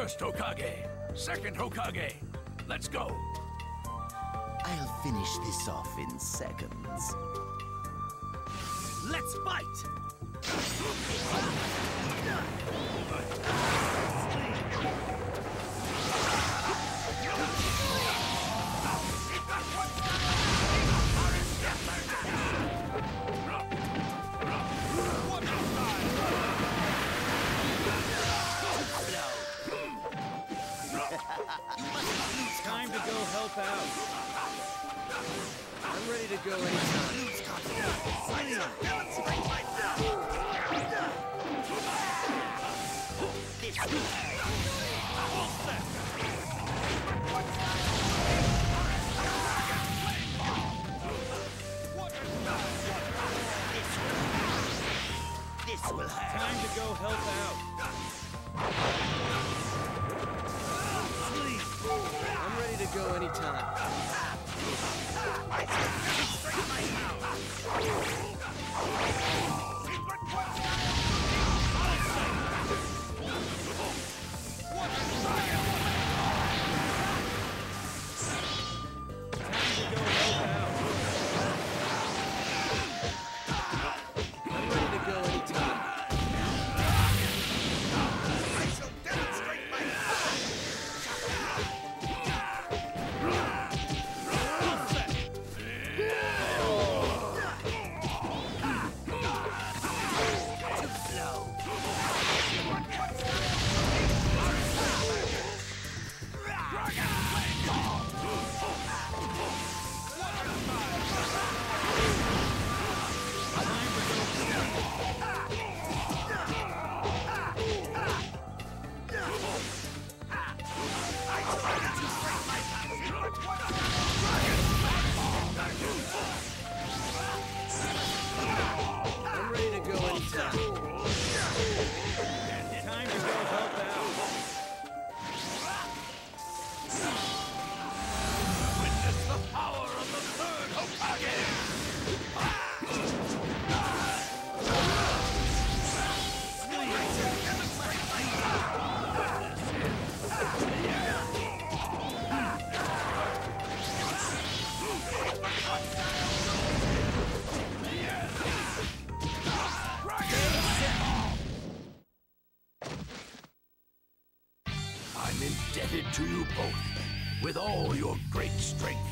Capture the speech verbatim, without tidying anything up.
First Hokage, second Hokage. Let's go. I'll finish this off in seconds. Let's fight! Time to go help out. I'm ready to go anytime. This will hurt. Time to go help out. I'm ready to go anytime. I'm indebted to you both. With all your great strength,